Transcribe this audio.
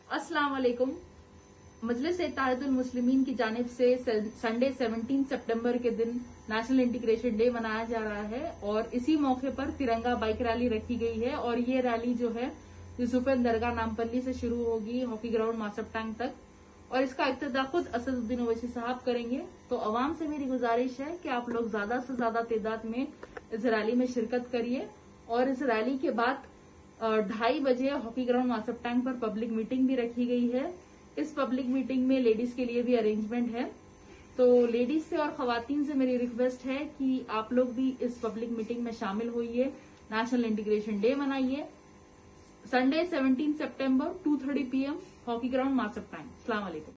अस्सलाम वालेकुम। मजलिस इत्तेहादुल मुस्लिमीन की जानिब से संडे 17 सितंबर के दिन नेशनल इंटीग्रेशन डे मनाया जा रहा है और इसी मौके पर तिरंगा बाइक रैली रखी गई है और ये रैली जो है यूसुफन दरगाह नामपल्ली से शुरू होगी हॉकी ग्राउंड मासब टैंक तक और इसका इब्तिदा खुद असदुद्दीन ओवैसी साहब करेंगे। तो अवाम से मेरी गुजारिश है कि आप लोग ज्यादा से ज्यादा तादाद में इस रैली में शिरकत करिए और इस रैली के बाद 2:30 बजे हॉकी ग्राउंड मासब टैंक पर पब्लिक मीटिंग भी रखी गई है। इस पब्लिक मीटिंग में लेडीज के लिए भी अरेंजमेंट है। तो लेडीज से और खवातीन से मेरी रिक्वेस्ट है कि आप लोग भी इस पब्लिक मीटिंग में शामिल होइए, नेशनल इंटीग्रेशन डे मनाइए। संडे 17 सितंबर 2:30 PM hockey ground Masab Tank. अस्सलाम वालेकुम।